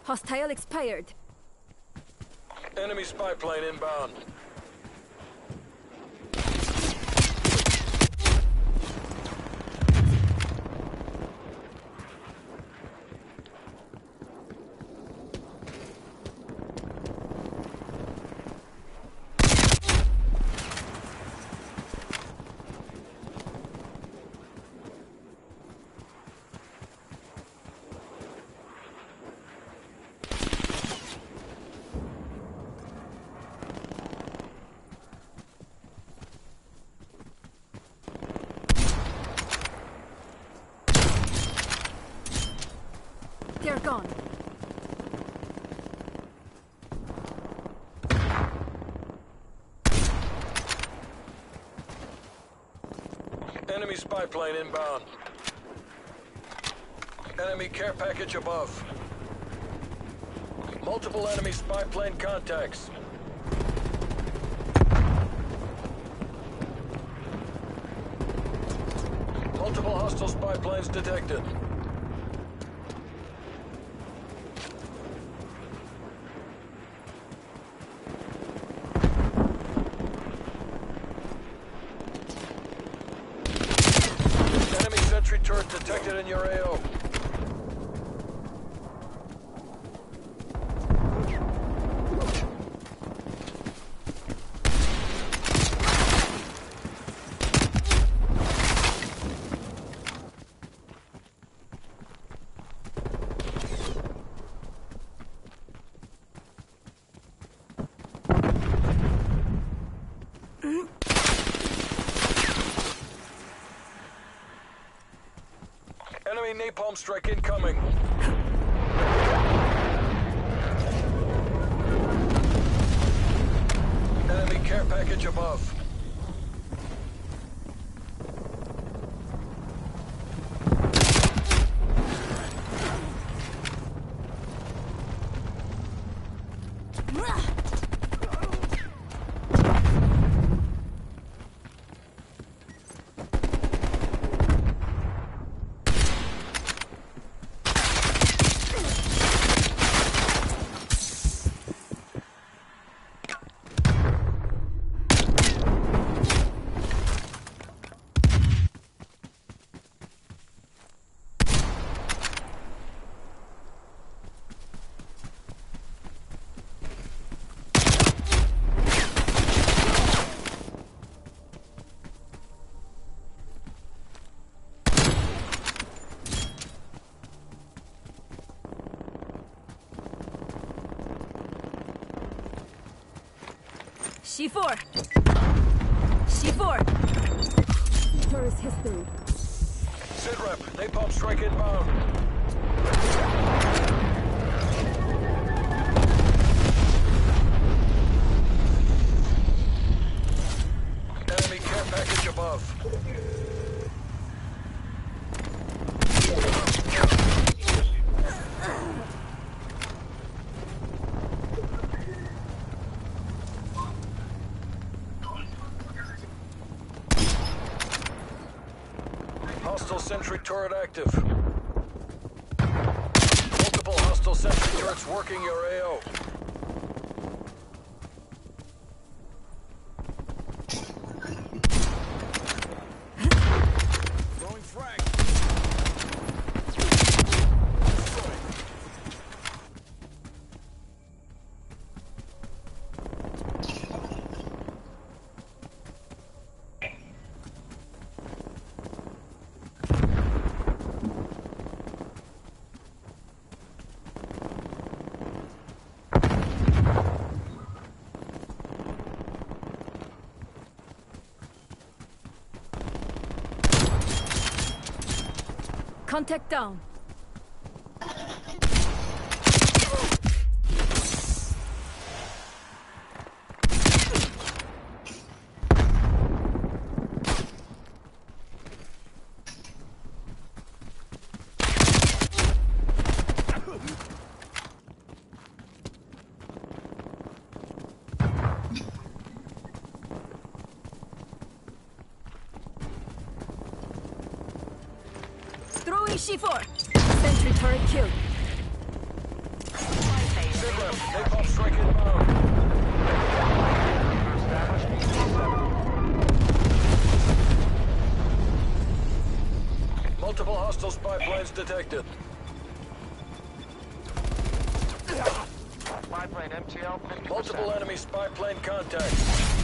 Hostile expired. Enemy spy plane inbound. They're gone. Enemy spy plane inbound. Enemy care package above. Multiple enemy spy plane contacts. Multiple hostile spy planes detected. Enemy sentry turret detected in your AO. Enemy napalm strike incoming. Enemy care package above. C4! C4! Tourist history. SITREP, napalm strike inbound. Enemy care package above. Hostile sentry turret active. Multiple hostile sentry turrets working your AO. Throwing frag. Contact down. Throwing C4. Sentry turret killed. Big left. Napalm strike inbound. Established EC-70. Multiple hostile spy planes detected. Spy plane MTL 50%. Multiple enemy spy plane contact.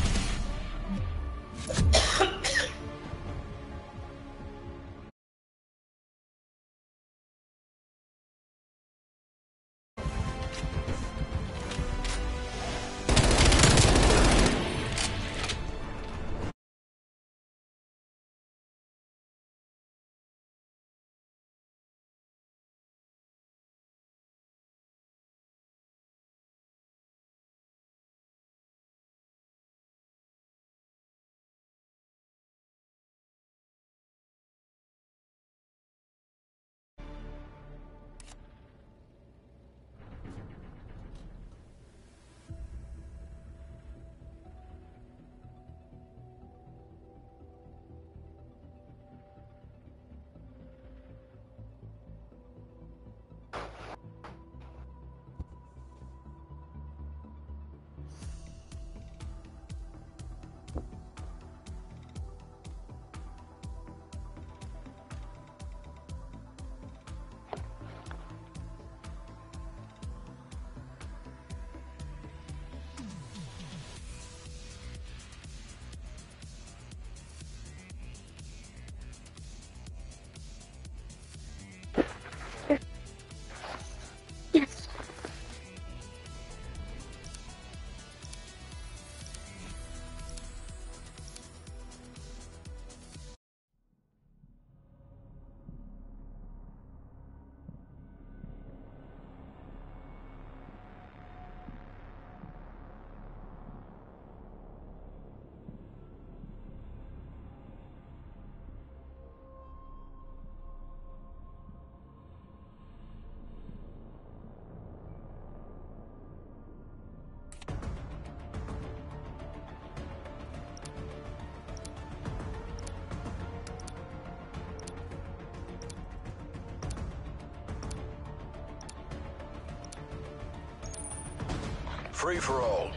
Free for all.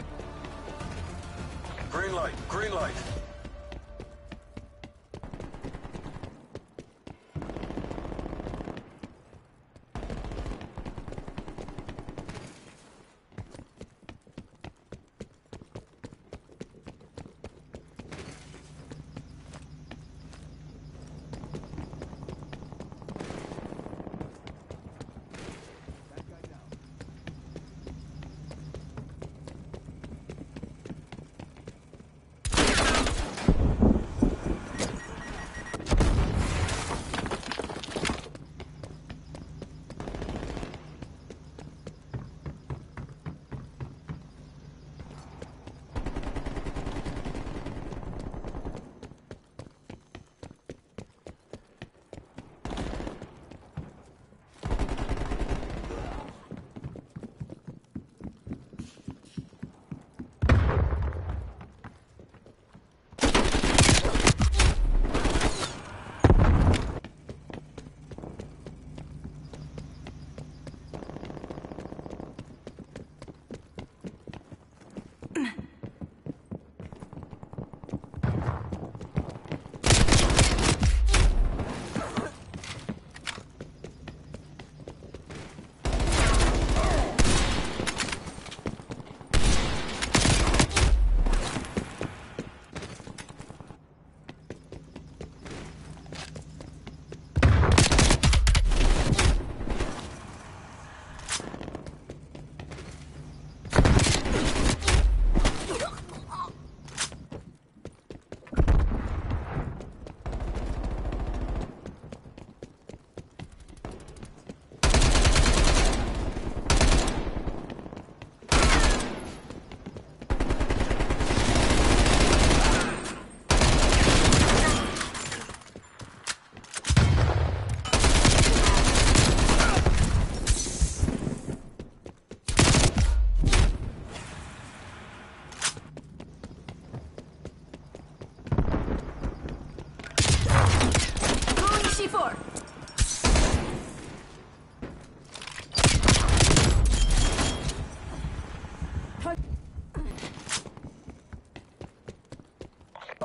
Green light, green light.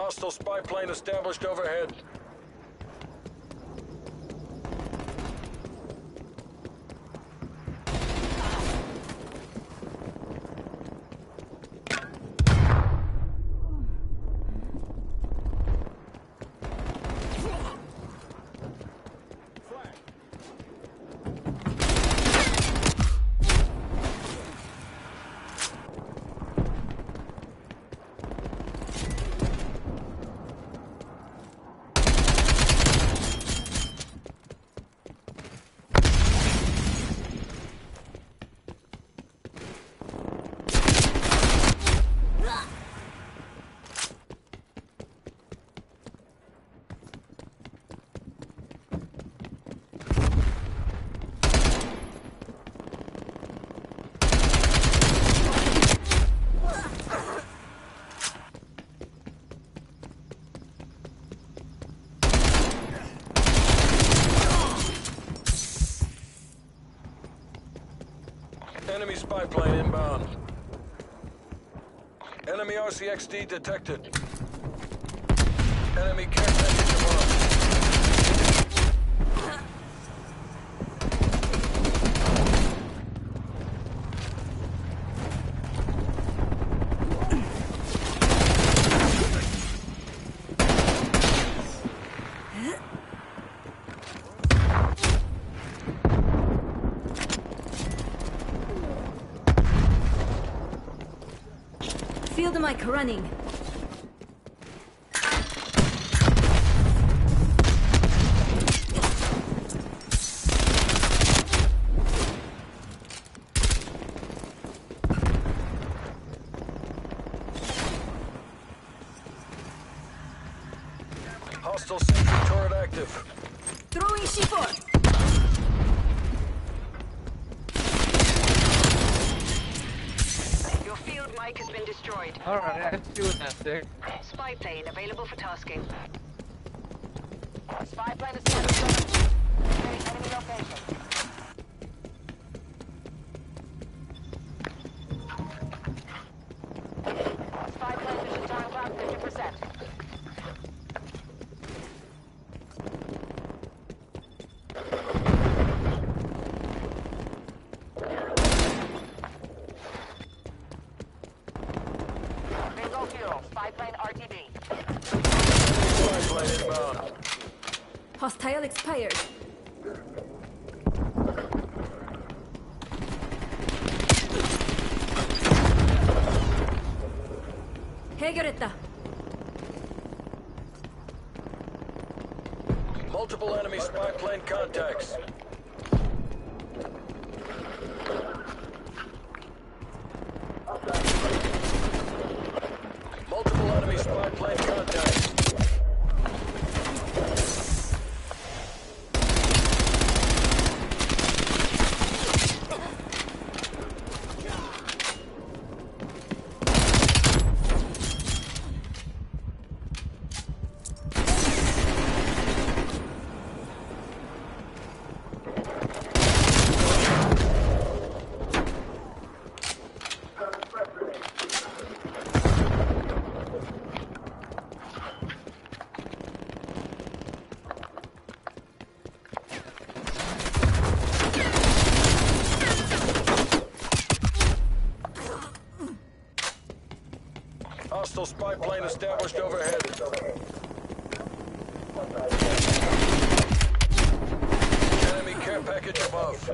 Hostile spy plane established overhead. Enemy spy plane inbound. Enemy RCXD detected. Enemy care package above. Field mic running. Hostile sentry turret active. Throwing C4. Your field mic has been destroyed. Alright, I'm doing that there. Spy plane available for tasking. Spy plane is standing. Enemy location. Spy plane mission time about 50%. Bingo fuel. Spy plane RTB. Spy plane inbound. Hostile expired. Hegeretta. Multiple enemy spy plane contacts. Multiple enemy spy plane contacts. Hostile spy plane established overhead. Enemy care package above.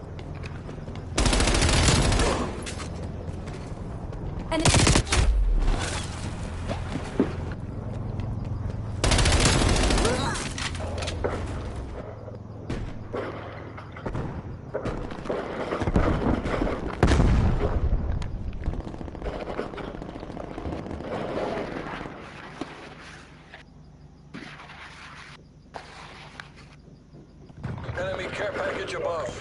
And Enemy care package above.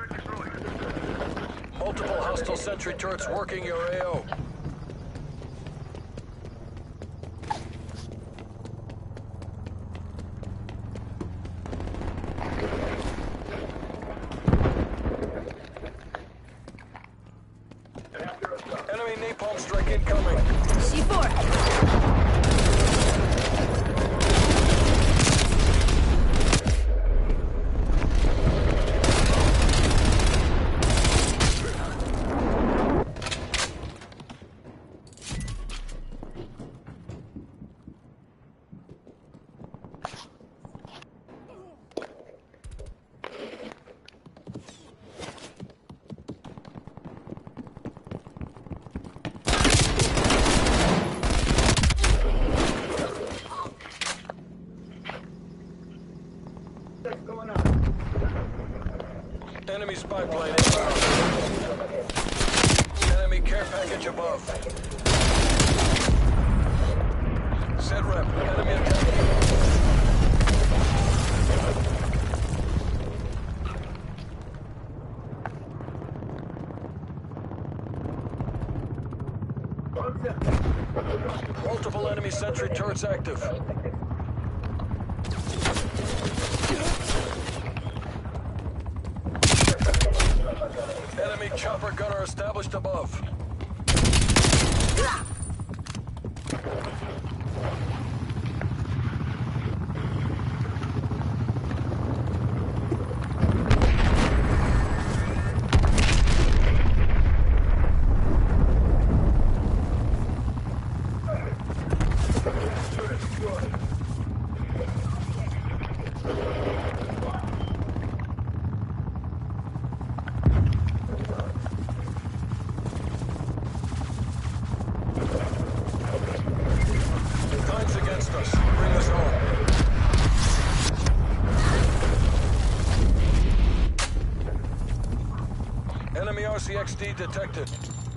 Multiple hostile sentry turrets working your AO. Enemy napalm strike incoming. C4. Enemy spy plane inbound. Enemy care package above. Set rep. Enemy attack. Multiple enemy sentry turrets active. Enemy chopper gunner established above. Time's against us. Bring us home. Enemy RCXD detected.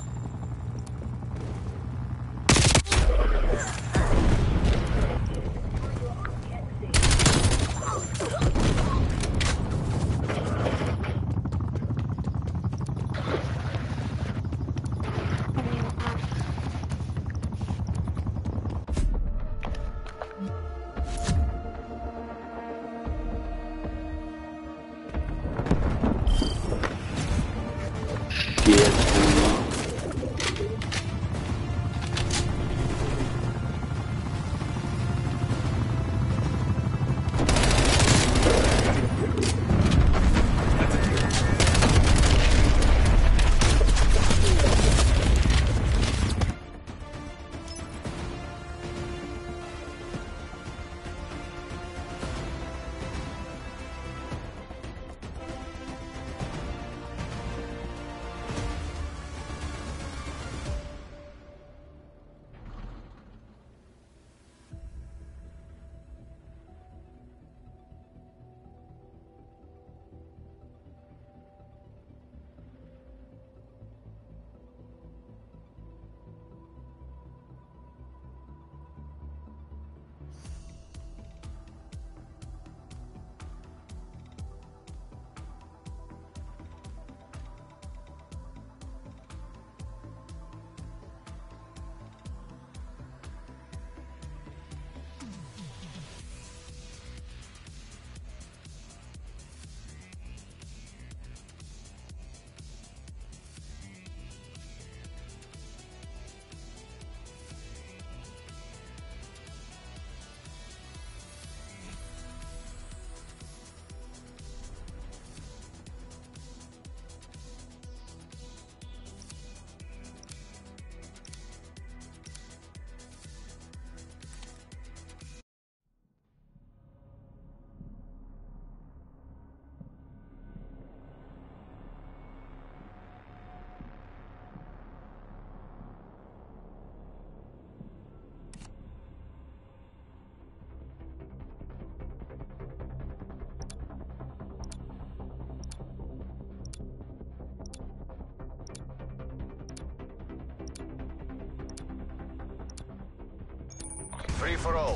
Free for all.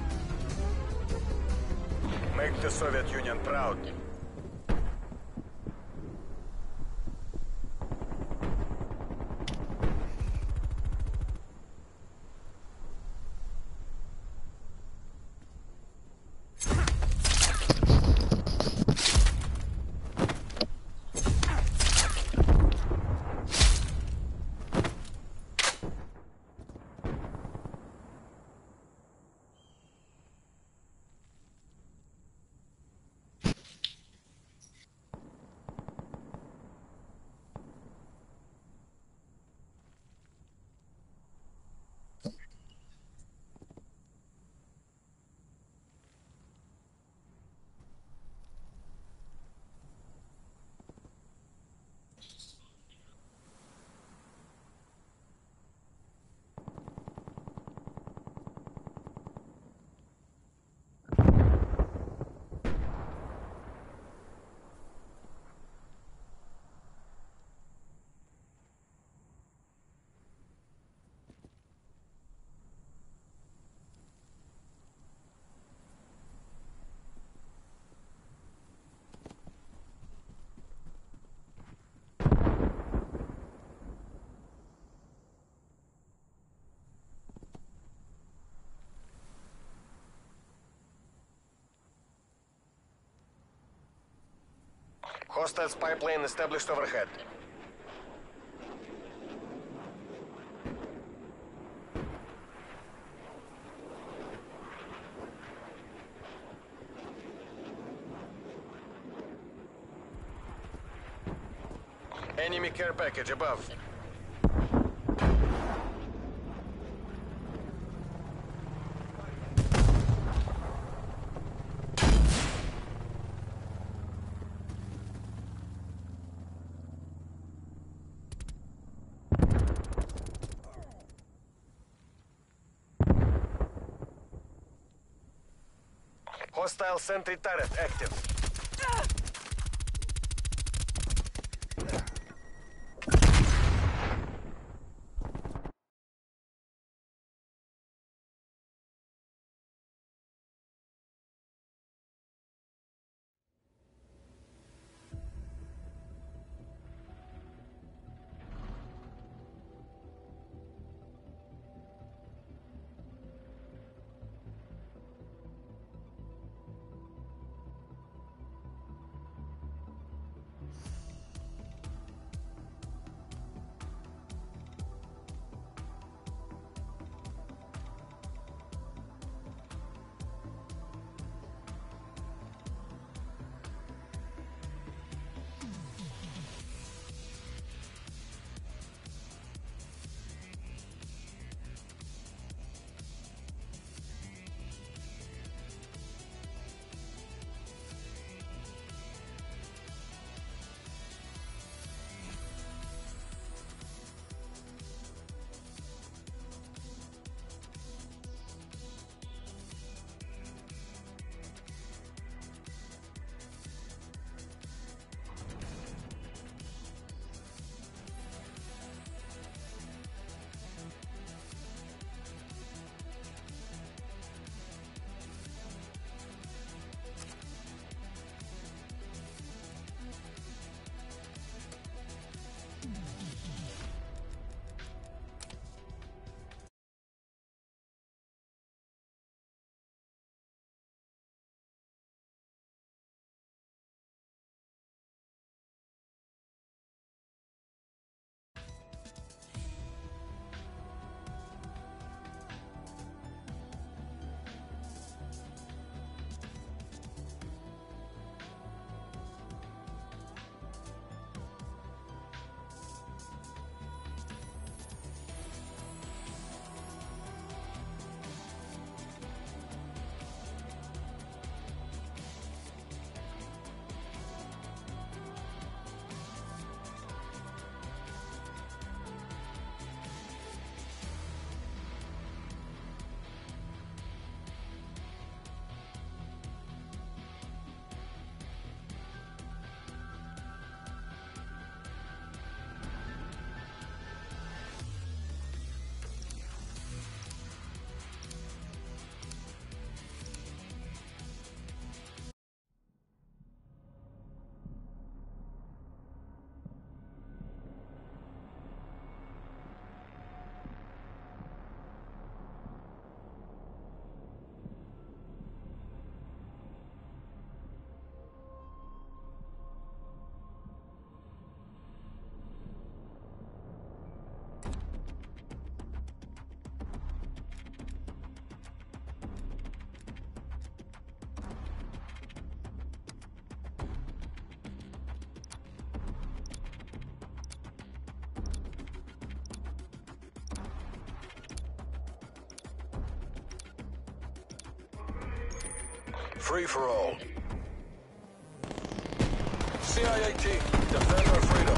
Make the Soviet Union proud. Hostile spy plane established overhead. Enemy care package above. Hostile sentry turret active. Free for all. CIAT, defend our freedom.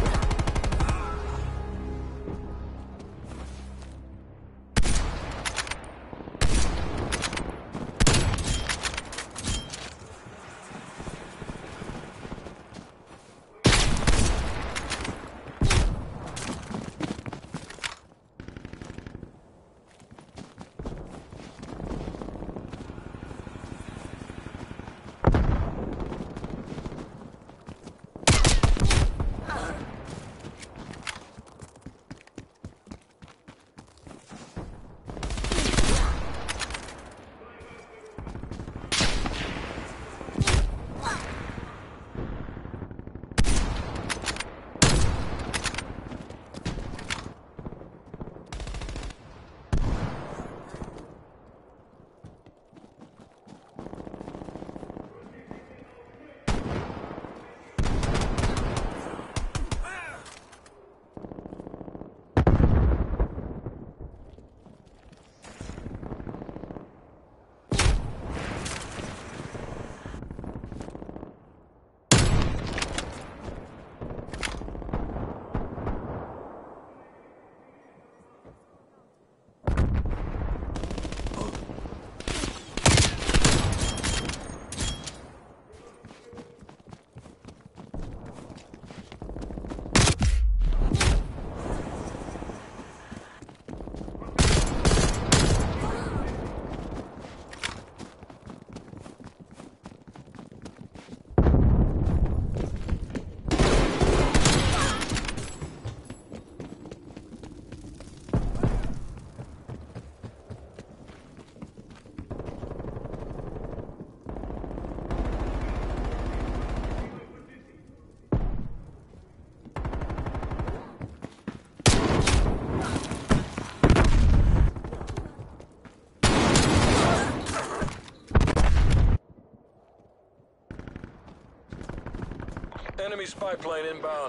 Enemy spy plane inbound.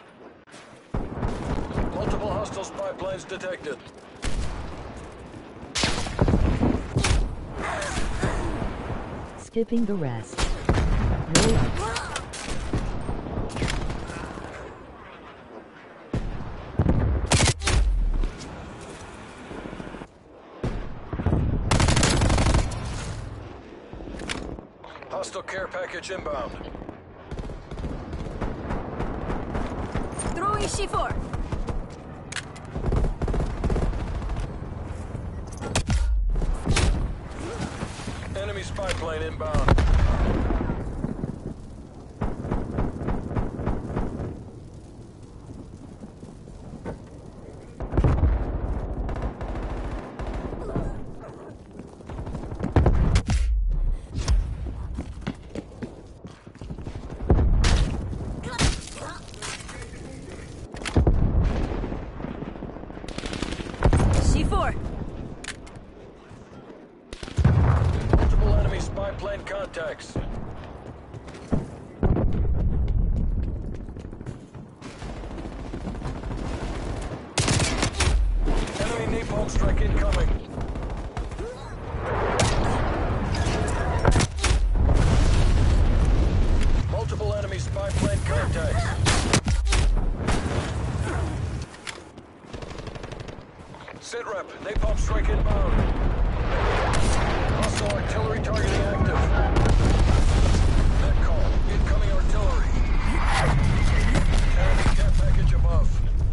Multiple hostile spy planes detected. Skipping the rest. Roll up. Hostile care package inbound. Throwing C4. Enemy spy plane inbound. C4. Multiple enemy spy plane contacts. Enemy napalm strike incoming. Multiple enemy spy plane contacts. Sit rep, napalm strike inbound. Hostile artillery targeting active. Net call, incoming artillery. Enemy care package above.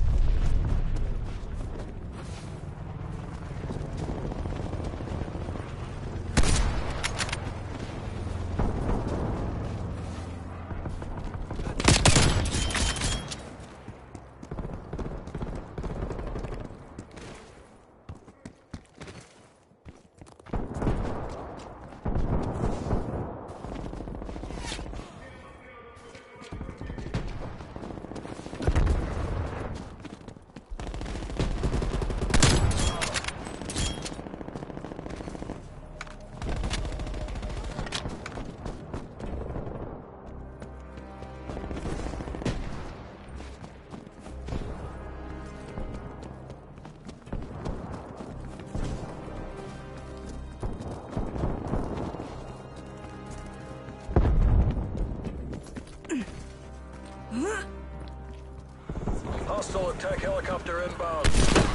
Hostile attack helicopter inbound.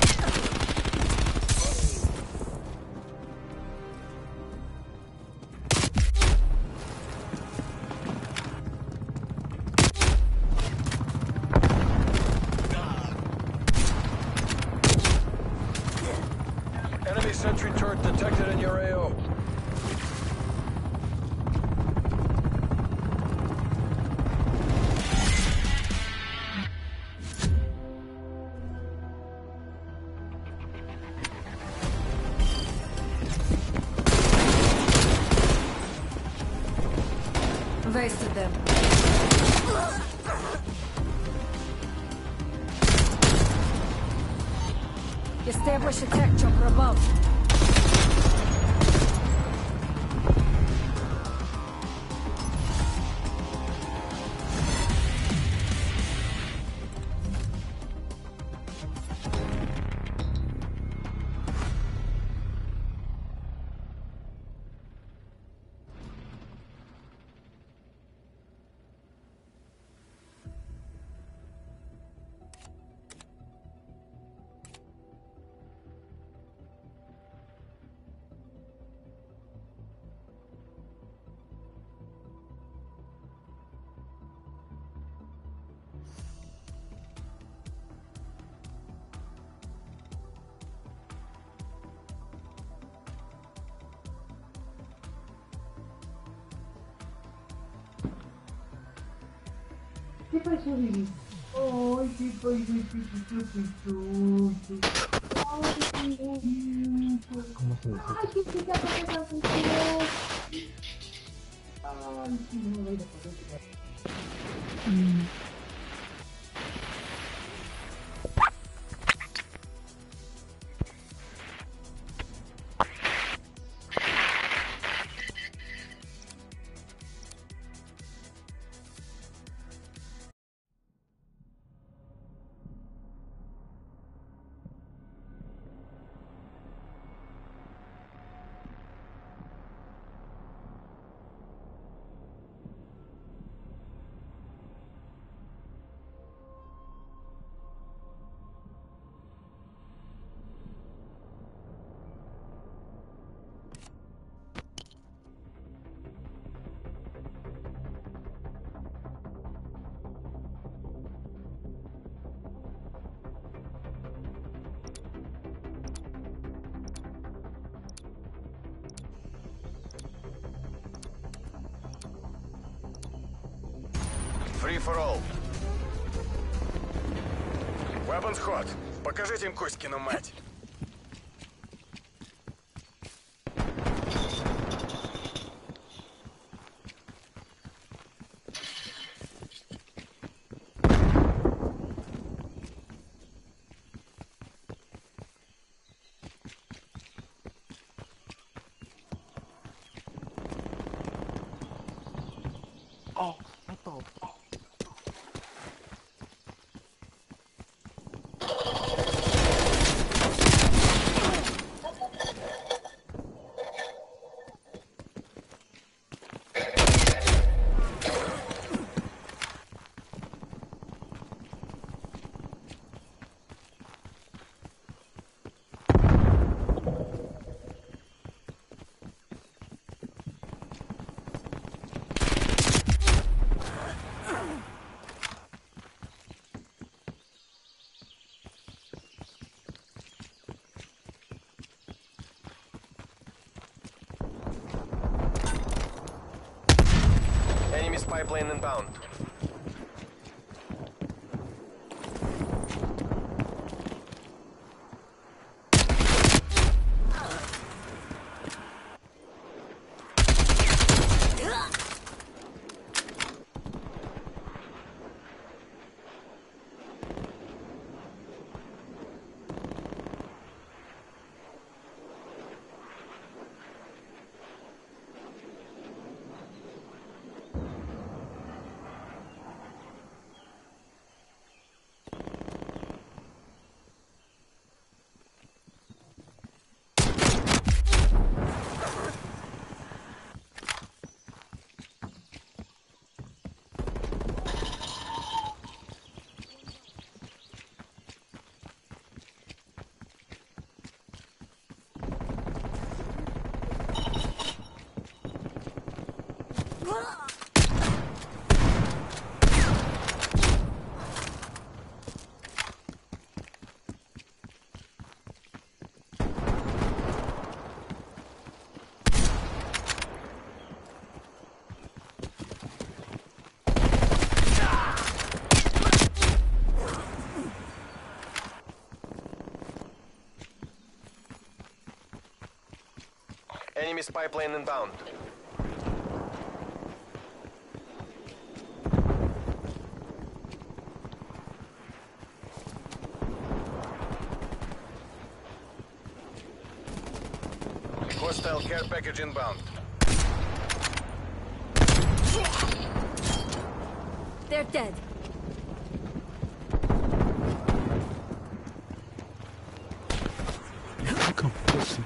Enemy sentry turret detected in your AO. Wasted them. Establish attack chopper above. ¿Qué pasó, Vivi? Ay, qué ¿Cómo se dice? Ay, qué chica, qué canción. Ay, sí, no voy a poder. for all. Weapons hot. Покажите им Кузькину мать. О, готов. Enemy spy plane inbound. Enemy spy plane inbound. Hostile care package inbound. They're dead. Come, pussy.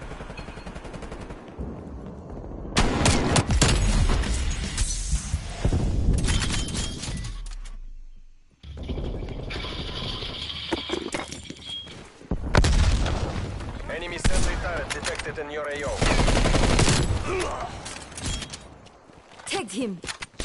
Enemy sentry turret detected in your AO. Tagged him.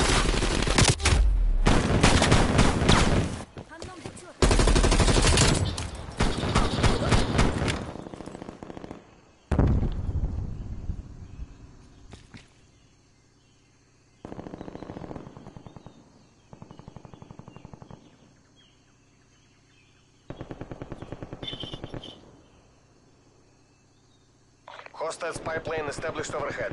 Hostile spy plane established overhead.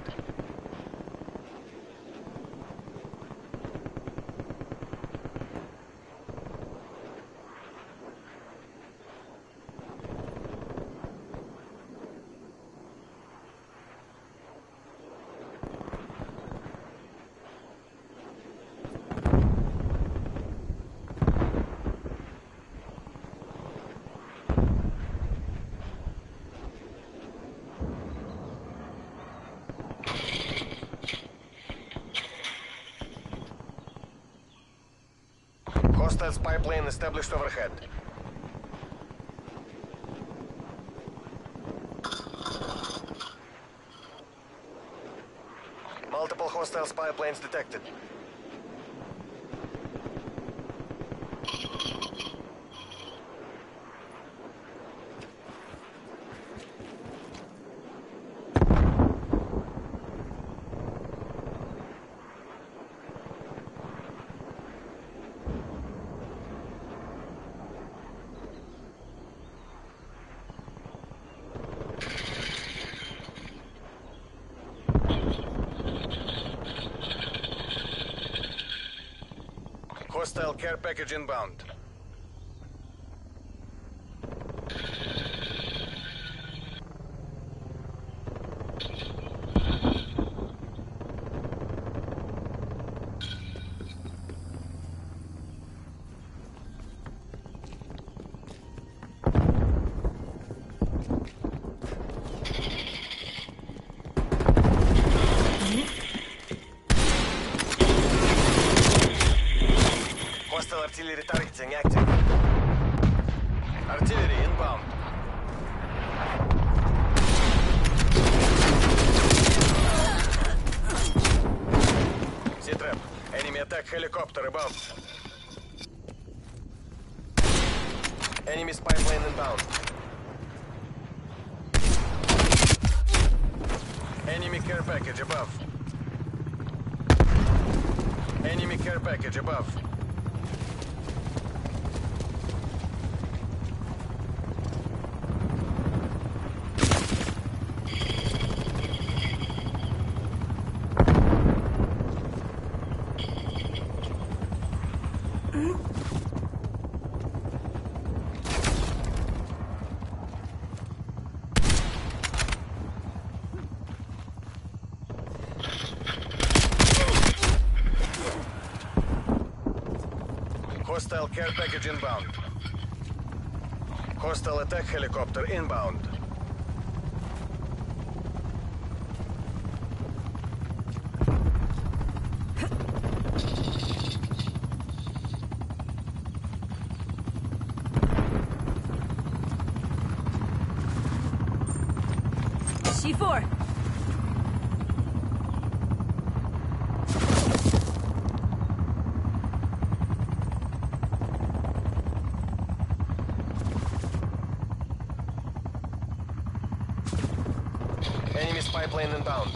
Hostile spy plane established overhead. Multiple hostile spy planes detected. Hostile care package inbound. Hostile artillery targeting active. Artillery inbound. Z-trap. Enemy attack helicopter above. Enemy spy plane inbound. Enemy care package above. Enemy care package above. Hostile care package inbound. Hostile attack helicopter inbound. C4. Enemy spy plane inbound.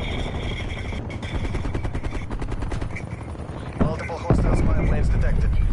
Multiple hostile spy planes detected.